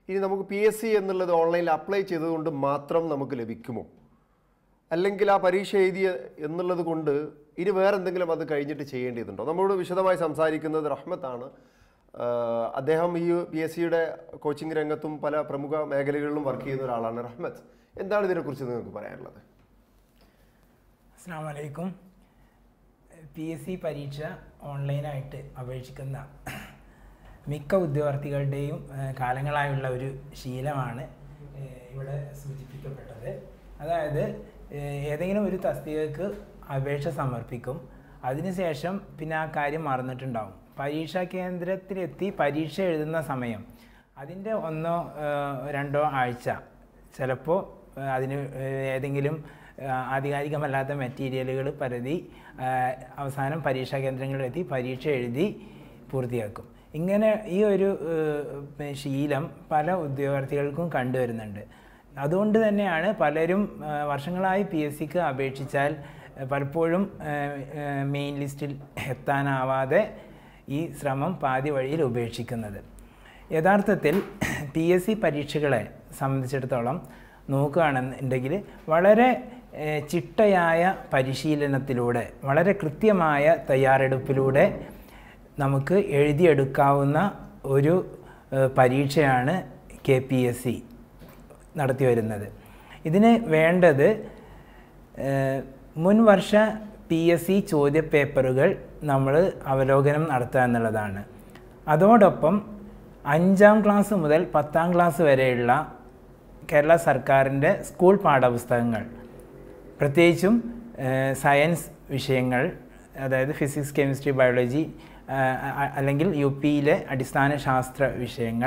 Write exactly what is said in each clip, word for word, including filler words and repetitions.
ഇനി നമുക്ക് P S C എന്നുള്ളത് ഓൺലൈനിൽ അപ്ലൈ ചെയ്തുകൊണ്ട് മാത്രം നമുക്ക് ലഭിക്കുമോ? അല്ലെങ്കിൽ ആ പരീക്ഷ എഴുതിയ എന്നുള്ളത് കൊണ്ട് ഇനി വേറെ എന്തെങ്കിലും അത് കഴിഞ്ഞിട്ട് ചെയ്യേണ്ടതുണ്ടോ? നമ്മളോട് വിശദമായി സംസാരിക്കുന്നത് റഹ്മത്താണ്. അദ്ദേഹം ഈ പി എസ് സിയുടെ കോച്ചിങ് രംഗത്തും പല പ്രമുഖ മേഖലകളിലും വർക്ക് ചെയ്യുന്ന ഒരാളാണ്. റഹ്മത്ത്, എന്താണ് ഇതിനെക്കുറിച്ച് നിങ്ങൾക്ക് പറയാനുള്ളത്? അസ്സലാമു അലൈക്കും. പി എസ് സി പരീക്ഷ ഓൺലൈനായിട്ട് അപേക്ഷിക്കുന്ന മിക്ക ഉദ്യോഗാർത്ഥികളുടെയും കാലങ്ങളായുള്ള ഒരു ശീലമാണ് ഇവിടെ സൂചിപ്പിക്കപ്പെട്ടത്. അതായത് ഏതെങ്കിലും ഒരു തസ്തികക്ക് അപേക്ഷ സമർപ്പിക്കും, അതിനുശേഷം പിന്നെ ആ കാര്യം മറന്നിട്ടുണ്ടാവും. പരീക്ഷാ കേന്ദ്രത്തിലെത്തി പരീക്ഷ എഴുതുന്ന സമയം അതിൻ്റെ ഒന്നോ രണ്ടോ ആഴ്ച ചിലപ്പോൾ അതിന് ഏതെങ്കിലും ആധികാരികമല്ലാത്ത മെറ്റീരിയലുകൾ പരതി അവസാനം പരീക്ഷാ കേന്ദ്രങ്ങളിലെത്തി പരീക്ഷ എഴുതി പൂർത്തിയാക്കും. ഇങ്ങനെ ഈ ഒരു ശീലം പല ഉദ്യോഗാർത്ഥികൾക്കും കണ്ടുവരുന്നുണ്ട്. അതുകൊണ്ട് തന്നെയാണ് പലരും വർഷങ്ങളായി പി എസ് സിക്ക് അപേക്ഷിച്ചാൽ പലപ്പോഴും മെയിൻ ലിസ്റ്റിൽ എത്താനാവാതെ ഈ ശ്രമം പാതി വഴിയിൽ ഉപേക്ഷിക്കുന്നത്. യഥാർത്ഥത്തിൽ പി എസ് സി പരീക്ഷകളെ സംബന്ധിച്ചിടത്തോളം നോക്കുകയാണെന്നുണ്ടെങ്കിൽ വളരെ ചിട്ടയായ പരിശീലനത്തിലൂടെ, വളരെ കൃത്യമായ തയ്യാറെടുപ്പിലൂടെ നമുക്ക് എഴുതിയെടുക്കാവുന്ന ഒരു പരീക്ഷയാണ് കെ പി എസ് സി നടത്തി വരുന്നത്. ഇതിന് വേണ്ടത് മുൻവർഷ പി എസ് സി ചോദ്യപേപ്പറുകൾ നമ്മൾ അവലോകനം നടത്തുക എന്നുള്ളതാണ്. അതോടൊപ്പം അഞ്ചാം ക്ലാസ് മുതൽ പത്താം ക്ലാസ് വരെയുള്ള കേരള സർക്കാരിൻ്റെ സ്കൂൾ പാഠപുസ്തകങ്ങൾ, പ്രത്യേകിച്ചും സയൻസ് വിഷയങ്ങൾ, അതായത് ഫിസിക്സ്, കെമിസ്ട്രി, ബയോളജി അല്ലെങ്കിൽ യു പിയിലെ അടിസ്ഥാന ശാസ്ത്ര വിഷയങ്ങൾ,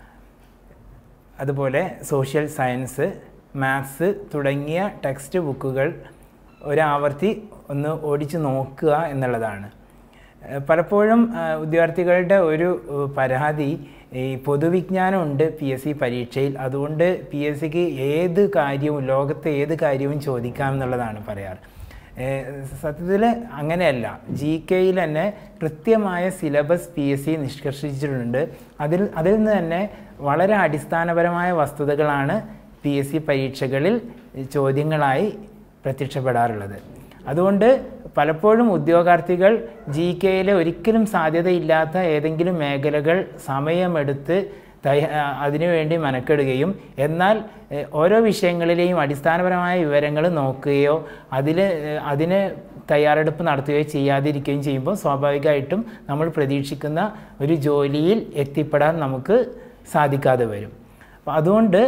അതുപോലെ സോഷ്യൽ സയൻസ്, മാത്സ് തുടങ്ങിയ ടെക്സ്റ്റ് ബുക്കുകൾ ഒരാവർത്തി ഒന്ന് ഓടിച്ച് നോക്കുക എന്നുള്ളതാണ്. പലപ്പോഴും വിദ്യാർത്ഥികളുടെ ഒരു പരാതി, ഈ പൊതുവിജ്ഞാനമുണ്ട് പി എസ് സി പരീക്ഷയിൽ, അതുകൊണ്ട് പി എസ് സിക്ക് ഏത് കാര്യവും, ലോകത്തെ ഏത് കാര്യവും ചോദിക്കാം എന്നുള്ളതാണ് പറയാറ്. സത്യത്തിൽ അങ്ങനെയല്ല. ജി കെയിൽ തന്നെ കൃത്യമായ സിലബസ് പി എസ് സി നിഷ്കർഷിച്ചിട്ടുണ്ട്. അതിൽ അതിൽ നിന്ന് തന്നെ വളരെ അടിസ്ഥാനപരമായ വസ്തുതകളാണ് പി എസ് സി പരീക്ഷകളിൽ ചോദ്യങ്ങളായി പ്രത്യക്ഷപ്പെടാറുള്ളത്. അതുകൊണ്ട് പലപ്പോഴും ഉദ്യോഗാർത്ഥികൾ ജി കെയിലെ ഒരിക്കലും സാധ്യതയില്ലാത്ത ഏതെങ്കിലും മേഖലകൾ സമയമെടുത്ത് തയ്യാ അതിനുവേണ്ടി മെനക്കെടുകയും എന്നാൽ ഓരോ വിഷയങ്ങളിലെയും അടിസ്ഥാനപരമായ വിവരങ്ങൾ നോക്കുകയോ അതിൽ അതിന് തയ്യാറെടുപ്പ് നടത്തുകയോ ചെയ്യാതിരിക്കുകയും ചെയ്യുമ്പോൾ സ്വാഭാവികമായിട്ടും നമ്മൾ പ്രതീക്ഷിക്കുന്ന ഒരു ജോലിയിൽ എത്തിപ്പെടാൻ നമുക്ക് സാധിക്കാതെ വരും. അപ്പോൾ അതുകൊണ്ട്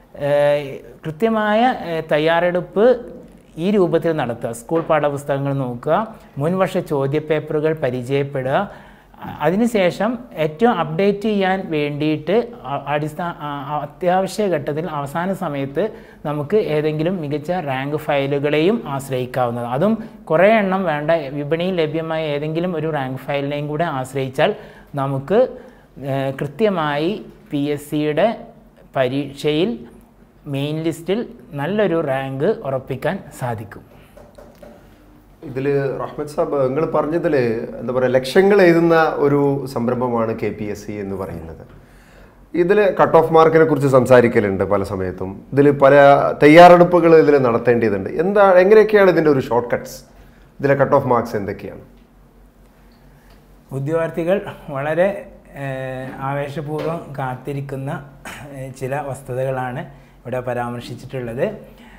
കൃത്യമായ തയ്യാറെടുപ്പ് ഈ രൂപത്തിൽ നടത്തുക. സ്കൂൾ പാഠപുസ്തകങ്ങൾ നോക്കുക, മുൻവർഷ ചോദ്യപേപ്പറുകൾ പരിചയപ്പെടുക, അതിനുശേഷം ഏറ്റവും അപ്ഡേറ്റ് ചെയ്യാൻ വേണ്ടിയിട്ട് അടിസ്ഥാന അത്യാവശ്യ ഘട്ടത്തിൽ അവസാന സമയത്ത് നമുക്ക് ഏതെങ്കിലും മികച്ച റാങ്ക് ഫയലുകളെയും ആശ്രയിക്കാവുന്നത്. അതും കുറേ എണ്ണം വേണ്ട, വിപണിയിൽ ലഭ്യമായ ഏതെങ്കിലും ഒരു റാങ്ക് ഫയലിനെയും കൂടെ ആശ്രയിച്ചാൽ നമുക്ക് കൃത്യമായി പി എസ് സിയുടെ പരീക്ഷയിൽ മെയിൻ ലിസ്റ്റിൽ നല്ലൊരു റാങ്ക് ഉറപ്പിക്കാൻ സാധിക്കും. ഇതിൽ റഹ്മത്ത് സാബ്, നിങ്ങൾ പറഞ്ഞതിൽ എന്താ പറയുക, ലക്ഷങ്ങൾ എഴുതുന്ന ഒരു സംരംഭമാണ് കെ പി എസ് സി എന്ന് പറയുന്നത്. ഇതിൽ കട്ട് ഓഫ് മാർക്കിനെ കുറിച്ച് സംസാരിക്കലുണ്ട് പല സമയത്തും. ഇതിൽ പല തയ്യാറെടുപ്പുകൾ ഇതിൽ നടത്തേണ്ടതുണ്ട്. എന്താ എങ്ങനെയൊക്കെയാണ് ഇതിൻ്റെ ഒരു ഷോർട്ട് കട്ട്സ്? ഇതിലെ കട്ട് ഓഫ് മാർക്സ് എന്തൊക്കെയാണ്? ഉദ്യോഗാർത്ഥികൾ വളരെ ആവേശപൂർവ്വം കാത്തിരിക്കുന്ന ചില വസ്തുതകളാണ് ഇവിടെ പരാമർശിച്ചിട്ടുള്ളത്.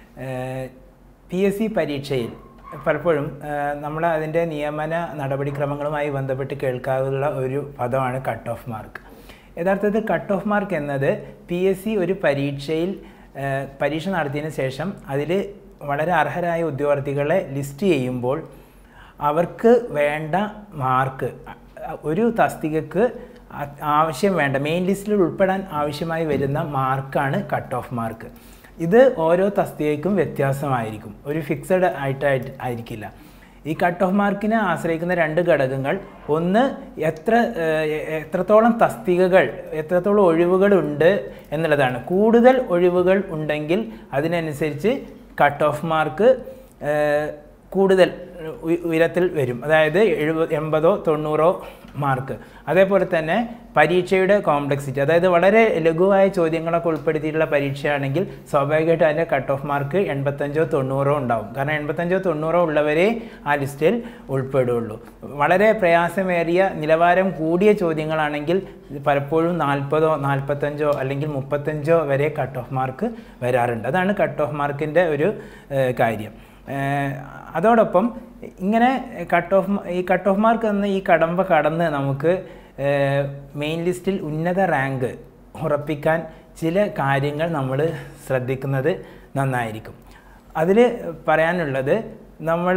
പി എസ് സി പരീക്ഷയിൽ പലപ്പോഴും നമ്മൾ അതിൻ്റെ നിയമന നടപടിക്രമങ്ങളുമായി ബന്ധപ്പെട്ട് കേൾക്കാറുള്ള ഒരു പദമാണ് കട്ട് ഓഫ് മാർക്ക്. യഥാർത്ഥത്തിൽ കട്ട് ഓഫ് മാർക്ക് എന്നത് പി എസ് സി ഒരു പരീക്ഷയിൽ പരീക്ഷ നടത്തിയതിന് ശേഷം അതിൽ വളരെ അർഹരായ ഉദ്യോഗാർത്ഥികളെ ലിസ്റ്റ് ചെയ്യുമ്പോൾ അവർക്ക് വേണ്ട മാർക്ക്, ഒരു തസ്തികക്ക് ആവശ്യം വേണ്ട മെയിൻ ലിസ്റ്റിൽ ഉൾപ്പെടാൻ ആവശ്യമായി വരുന്ന മാർക്കാണ് കട്ട് ഓഫ് മാർക്ക്. ഇത് ഓരോ തസ്തികയ്ക്കും വ്യത്യാസമായിരിക്കും, ഒരു ഫിക്സഡ് ആയിട്ട് ആയിരിക്കില്ല. ഈ കട്ട് ഓഫ് മാർക്കിനെ ആശ്രയിക്കുന്ന രണ്ട് ഘടകങ്ങൾ, ഒന്ന് എത്ര എത്രത്തോളം തസ്തികകൾ, എത്രത്തോളം ഒഴിവുകൾ ഉണ്ട് എന്നുള്ളതാണ്. കൂടുതൽ ഒഴിവുകൾ ഉണ്ടെങ്കിൽ അതിനനുസരിച്ച് കട്ട് ഓഫ് മാർക്ക് കൂടുതൽ ഉയരത്തിൽ വരും. അതായത് എഴുപത് എൺപതോ തൊണ്ണൂറോ മാർക്ക്. അതേപോലെ തന്നെ പരീക്ഷയുടെ കോംപ്ലക്സിറ്റി, അതായത് വളരെ ലഘുവായ ചോദ്യങ്ങളൊക്കെ ഉൾപ്പെടുത്തിയിട്ടുള്ള പരീക്ഷയാണെങ്കിൽ സ്വാഭാവികമായിട്ടും അതിൻ്റെ കട്ട് ഓഫ് മാർക്ക് എൺപത്തഞ്ചോ തൊണ്ണൂറോ ഉണ്ടാവും. കാരണം എൺപത്തഞ്ചോ തൊണ്ണൂറോ ഉള്ളവരെ ആ ലിസ്റ്റിൽ ഉൾപ്പെടുകയുള്ളൂ. വളരെ പ്രയാസമേറിയ നിലവാരം കൂടിയ ചോദ്യങ്ങളാണെങ്കിൽ പലപ്പോഴും നാൽപ്പതോ നാൽപ്പത്തഞ്ചോ അല്ലെങ്കിൽ മുപ്പത്തഞ്ചോ വരെ കട്ട് ഓഫ് മാർക്ക് വരാറുണ്ട്. അതാണ് കട്ട് ഓഫ് മാർക്കിൻ്റെ ഒരു കാര്യം. അതോടൊപ്പം ഇങ്ങനെ കട്ട് ഓഫ് ഈ കട്ട് ഓഫ് മാർക്ക് എന്ന ഈ കടമ്പ കടന്ന് നമുക്ക് മെയിൻ ലിസ്റ്റിൽ ഉന്നത റാങ്ക് ഉറപ്പിക്കാൻ ചില കാര്യങ്ങൾ നമ്മൾ ശ്രദ്ധിക്കുന്നത് നന്നായിരിക്കും. അതിൽ പറയാനുള്ളത്, നമ്മൾ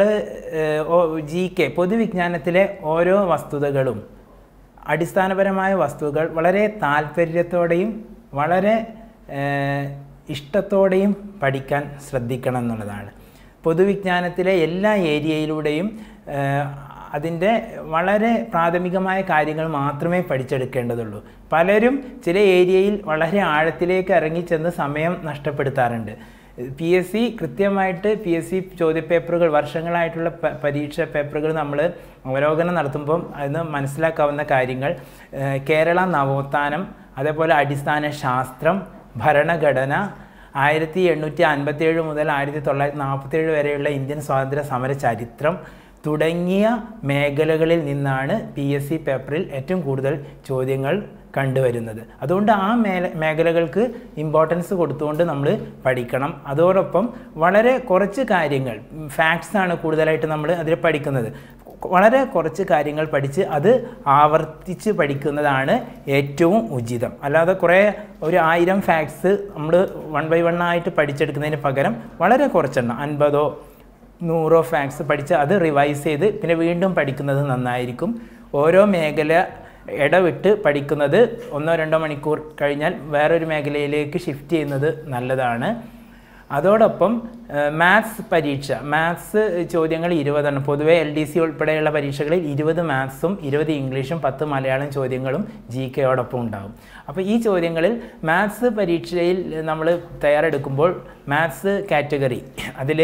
ജി കെ പൊതുവിജ്ഞാനത്തിലെ ഓരോ വസ്തുതകളും അടിസ്ഥാനപരമായ വസ്തുതകൾ വളരെ താല്പര്യത്തോടെയും വളരെ ഇഷ്ടത്തോടെയും പഠിക്കാൻ ശ്രദ്ധിക്കണം എന്നുള്ളതാണ്. പൊതുവിജ്ഞാനത്തിലെ എല്ലാ ഏരിയയിലൂടെയും അതിൻ്റെ വളരെ പ്രാഥമികമായ കാര്യങ്ങൾ മാത്രമേ പഠിച്ചെടുക്കേണ്ടതുള്ളൂ. പലരും ചില ഏരിയയിൽ വളരെ ആഴത്തിലേക്ക് ഇറങ്ങിച്ചെന്ന് സമയം നഷ്ടപ്പെടുത്താറുണ്ട്. പി എസ് സി കൃത്യമായിട്ട് പി എസ് സി ചോദ്യപേപ്പറുകൾ, വർഷങ്ങളായിട്ടുള്ള പരീക്ഷ പേപ്പറുകൾ നമ്മൾ അവലോകനം നടത്തുമ്പം അതിന് മനസ്സിലാക്കാവുന്ന കാര്യങ്ങൾ, കേരള നവോത്ഥാനം, അതേപോലെ അടിസ്ഥാന ശാസ്ത്രം, ഭരണഘടന, ആയിരത്തി എണ്ണൂറ്റി അൻപത്തി ഏഴ് മുതൽ ആയിരത്തി തൊള്ളായിരത്തി നാൽപ്പത്തി ഏഴ് വരെയുള്ള ഇന്ത്യൻ സ്വാതന്ത്ര്യ സമര ചരിത്രം തുടങ്ങിയ മേഖലകളിൽ നിന്നാണ് പി എസ് സി പേപ്പറിൽ ഏറ്റവും കൂടുതൽ ചോദ്യങ്ങൾ കണ്ടുവരുന്നത്. അതുകൊണ്ട് ആ മേല മേഖലകൾക്ക് ഇമ്പോർട്ടൻസ് കൊടുത്തുകൊണ്ട് നമ്മൾ പഠിക്കണം. അതോടൊപ്പം വളരെ കുറച്ച് കാര്യങ്ങൾ, ഫാക്ട്സാണ് കൂടുതലായിട്ട് നമ്മൾ അതിൽ പഠിക്കുന്നത്. വളരെ കുറച്ച് കാര്യങ്ങൾ പഠിച്ച് അത് ആവർത്തിച്ച് പഠിക്കുന്നതാണ് ഏറ്റവും ഉചിതം. അല്ലാതെ കുറേ ഒരു ആയിരം ഫാക്ട്സ് നമ്മൾ വൺ ബൈ വൺ ആയിട്ട് പഠിച്ചെടുക്കുന്നതിന് പകരം വളരെ കുറച്ചെണ്ണം, അൻപതോ നൂറോ ഫാക്ട്സ് പഠിച്ച് അത് റിവൈസ് ചെയ്ത് പിന്നെ വീണ്ടും പഠിക്കുന്നത് നന്നായിരിക്കും. ഓരോ മേഖല ഇടവിട്ട് പഠിക്കുന്നത് ഒന്നോ രണ്ടോ മണിക്കൂർ കഴിഞ്ഞാൽ വേറൊരു മേഖലയിലേക്ക് ഷിഫ്റ്റ് ചെയ്യുന്നത് നല്ലതാണ്. അതോടൊപ്പം മാത്സ് പരീക്ഷ, മാത്സ് ചോദ്യങ്ങൾ ഇരുപതെണ്ണം. പൊതുവേ എൽ ഡി സി ഉൾപ്പെടെയുള്ള പരീക്ഷകളിൽ ഇരുപത് മാത്സും ഇരുപത് ഇംഗ്ലീഷും പത്ത് മലയാളം ചോദ്യങ്ങളും ജി കെയോടൊപ്പം ഉണ്ടാകും. അപ്പോൾ ഈ ചോദ്യങ്ങളിൽ മാത്സ് പരീക്ഷയിൽ നമ്മൾ തയ്യാറെടുക്കുമ്പോൾ മാത്സ് കാറ്റഗറി അതിൽ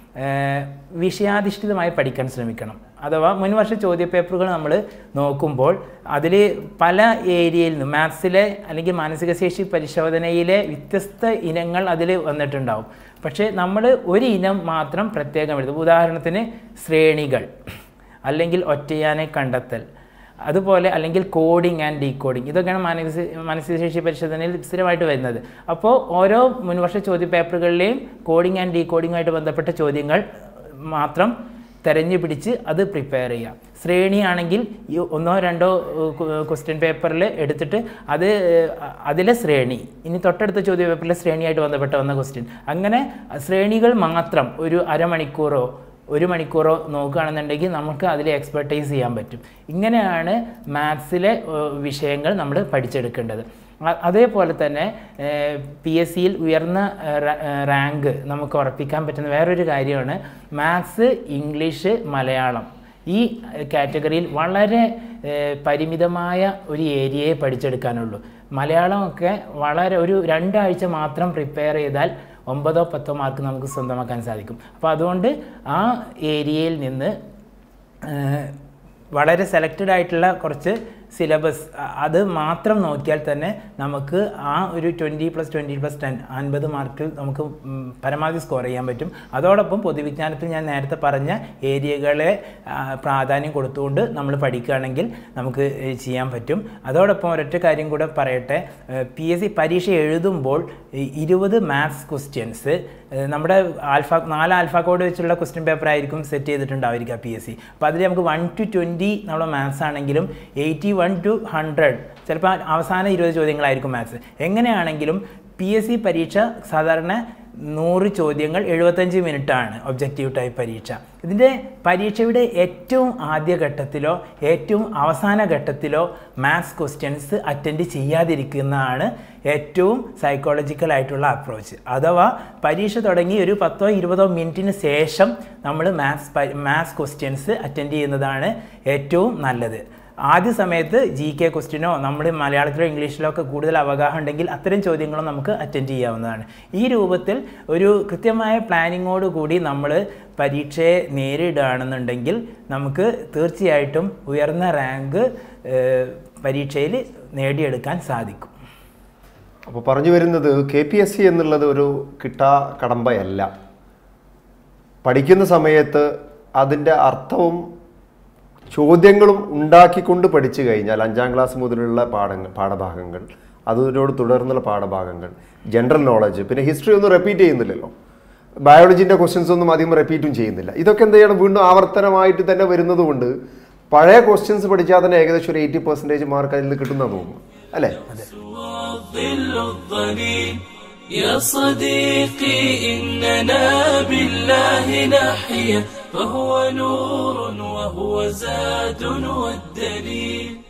വിഷയാധിഷ്ഠിതമായി പഠിക്കാൻ ശ്രമിക്കണം. അഥവാ മുൻവർഷ ചോദ്യപേപ്പറുകൾ നമ്മൾ നോക്കുമ്പോൾ അതിൽ പല ഏരിയയിൽ നിന്നും മാത്സിലെ അല്ലെങ്കിൽ മാനസിക ശേഷി പരിശോധനയിലെ വ്യത്യസ്ത ഇനങ്ങൾ അതിൽ വന്നിട്ടുണ്ടാവും. പക്ഷേ നമ്മൾ ഒരു ഇനം മാത്രം പ്രത്യേകം എഴുതും. ഉദാഹരണത്തിന് ശ്രേണികൾ, അല്ലെങ്കിൽ ഒറ്റയാനെ കണ്ടെത്തൽ, അതുപോലെ അല്ലെങ്കിൽ കോഡിംഗ് ആൻഡ് ഡീകോഡിംഗ്, ഇതൊക്കെയാണ് മാനസിക മാനസികശേഷി പരിശോധനയിൽ സ്ഥിരമായിട്ട് വരുന്നത്. അപ്പോൾ ഓരോ മുൻവർഷ ചോദ്യപേപ്പറുകളിലെയും കോഡിംഗ് ആൻഡ് ഡീകോഡിങ്ങുമായിട്ട് ബന്ധപ്പെട്ട ചോദ്യങ്ങൾ മാത്രം തെരഞ്ഞു പിടിച്ച് അത് പ്രിപ്പയർ ചെയ്യുക. ശ്രേണിയാണെങ്കിൽ ഈ ഒന്നോ രണ്ടോ ക്വസ്റ്റ്യൻ പേപ്പറിൽ എടുത്തിട്ട് അത് അതിലെ ശ്രേണി, ഇനി തൊട്ടടുത്ത ചോദ്യ പേപ്പറിലെ ശ്രേണിയായിട്ട് ബന്ധപ്പെട്ട വന്ന ക്വസ്റ്റ്യൻ, അങ്ങനെ ശ്രേണികൾ മാത്രം ഒരു അരമണിക്കൂറോ ഒരു മണിക്കൂറോ നോക്കുകയാണെന്നുണ്ടെങ്കിൽ നമുക്ക് അതിൽ എക്സ്പെർട്ടൈസ് ചെയ്യാൻ പറ്റും. ഇങ്ങനെയാണ് മാത്സിലെ വിഷയങ്ങൾ നമ്മൾ പഠിച്ചെടുക്കേണ്ടത്. അതേപോലെ തന്നെ പി എസ് സിയിൽ ഉയർന്ന റാങ്ക് നമുക്ക് ഉറപ്പിക്കാൻ പറ്റുന്ന വേറൊരു കാര്യമാണ് മാത്സ്, ഇംഗ്ലീഷ്, മലയാളം. ഈ കാറ്റഗറിയിൽ വളരെ പരിമിതമായ ഒരു ഏരിയയെ പഠിച്ചെടുക്കാനുള്ളൂ. മലയാളമൊക്കെ വളരെ ഒരു രണ്ടാഴ്ച മാത്രം പ്രിപ്പയർ ചെയ്താൽ ഒമ്പതോ പത്തോ മാർക്ക് നമുക്ക് സ്വന്തമാക്കാൻ സാധിക്കും. അപ്പോൾ അതുകൊണ്ട് ആ ഏരിയയിൽ നിന്ന് വളരെ സെലക്റ്റഡ് ആയിട്ടുള്ള കുറച്ച് സിലബസ് അത് മാത്രം നോക്കിയാൽ തന്നെ നമുക്ക് ആ ഒരു twenty plus twenty plus ten അൻപത് മാർക്കിൽ നമുക്ക് പരമാവധി സ്കോർ ചെയ്യാൻ പറ്റും. അതോടൊപ്പം പൊതുവിജ്ഞാനത്തിൽ ഞാൻ നേരത്തെ പറഞ്ഞ ഏരിയകളെ പ്രാധാന്യം കൊടുത്തുകൊണ്ട് നമ്മൾ പഠിക്കുകയാണെങ്കിൽ നമുക്ക് ചെയ്യാൻ പറ്റും. അതോടൊപ്പം ഒരൊറ്റ കാര്യം കൂടെ പറയട്ടെ, പി എസ് സി പരീക്ഷ എഴുതുമ്പോൾ ഇരുപത് മാത്സ് ക്വസ്റ്റ്യൻസ് നമ്മുടെ ആൽഫ നാല് ആൽഫ കോഡ് വെച്ചുള്ള ക്വസ്റ്റ്യൻ പേപ്പർ ആയിരിക്കും സെറ്റ് ചെയ്തിട്ടുണ്ടാവുക പി എസ് സി. അപ്പോൾ അതിൽ നമുക്ക് വൺ ടു ട്വൻറ്റി നമ്മുടെ മാത്സ് ആണെങ്കിലും എയ്റ്റി വൺ ടു ഹൺഡ്രഡ് ചിലപ്പോൾ അവസാന ഇരുപത് ചോദ്യങ്ങളായിരിക്കും മാത്സ്. എങ്ങനെയാണെങ്കിലും പി എസ് സി പരീക്ഷ സാധാരണ നൂറ് ചോദ്യങ്ങൾ എഴുപത്തഞ്ച് മിനിറ്റാണ് ഒബ്ജക്റ്റീവ് ടൈപ്പ് പരീക്ഷ. ഇതിൻ്റെ പരീക്ഷയുടെ ഏറ്റവും ആദ്യ ഘട്ടത്തിലോ ഏറ്റവും അവസാന ഘട്ടത്തിലോ മാത്സ് ക്വസ്റ്റ്യൻസ് അറ്റൻഡ് ചെയ്യാതിരിക്കുന്നതാണ് ഏറ്റവും സൈക്കോളജിക്കൽ ആയിട്ടുള്ള അപ്രോച്ച്. അഥവാ പരീക്ഷ തുടങ്ങി ഒരു പത്തോ ഇരുപതോ മിനിറ്റിന് ശേഷം നമ്മൾ മാത്സ് മാത്സ് ക്വസ്റ്റ്യൻസ് അറ്റൻഡ് ചെയ്യുന്നതാണ് ഏറ്റവും നല്ലത്. ആദ്യ സമയത്ത് ജി കെ ക്വസ്റ്റ്യനോ നമ്മൾ മലയാളത്തിലോ ഇംഗ്ലീഷിലോ ഒക്കെ കൂടുതൽ അവഗാഹം ഉണ്ടെങ്കിൽ അത്തരം ചോദ്യങ്ങളും നമുക്ക് അറ്റൻഡ് ചെയ്യാവുന്നതാണ്. ഈ രൂപത്തിൽ ഒരു കൃത്യമായ പ്ലാനിങ്ങോട് കൂടി നമ്മൾ പരീക്ഷയെ നേരിടുകയാണെന്നുണ്ടെങ്കിൽ നമുക്ക് തീർച്ചയായിട്ടും ഉയർന്ന റാങ്ക് പരീക്ഷയിൽ നേടിയെടുക്കാൻ സാധിക്കും. അപ്പോൾ പറഞ്ഞു വരുന്നത് കെ പി എസ് സി എന്നുള്ളത് ഒരു കിട്ടാ കടമ്പയല്ല. പഠിക്കുന്ന സമയത്ത് അതിൻ്റെ അർത്ഥവും ചോദ്യങ്ങളും ഉണ്ടാക്കിക്കൊണ്ട് പഠിച്ചു കഴിഞ്ഞാൽ അഞ്ചാം ക്ലാസ് മുതലുള്ള പാഠങ്ങൾ പാഠഭാഗങ്ങൾ അതിനോട് തുടർന്നുള്ള പാഠഭാഗങ്ങൾ ജനറൽ നോളജ് പിന്നെ ഹിസ്റ്ററി ഒന്നും റിപ്പീറ്റ് ചെയ്യുന്നില്ലല്ലോ. ബയോളജിൻ്റെ ക്വസ്റ്റ്യൻസ് ഒന്നും അധികം റിപ്പീറ്റും ചെയ്യുന്നില്ല. ഇതൊക്കെ എന്ത് ചെയ്യണം, വീണ്ടും ആവർത്തനമായിട്ട് തന്നെ വരുന്നത് കൊണ്ട് പഴയ ക്വസ്റ്റ്യൻസ് പഠിച്ചാൽ തന്നെ ഏകദേശം ഒരു എയ്റ്റി പെർസെൻറ്റേജ് മാർക്ക് അതിൽ നിന്ന് കിട്ടുന്ന തോന്നുന്നു അല്ലേ? يا صديقي إننا بالله نحيا فهو نور وهو زاد والدليل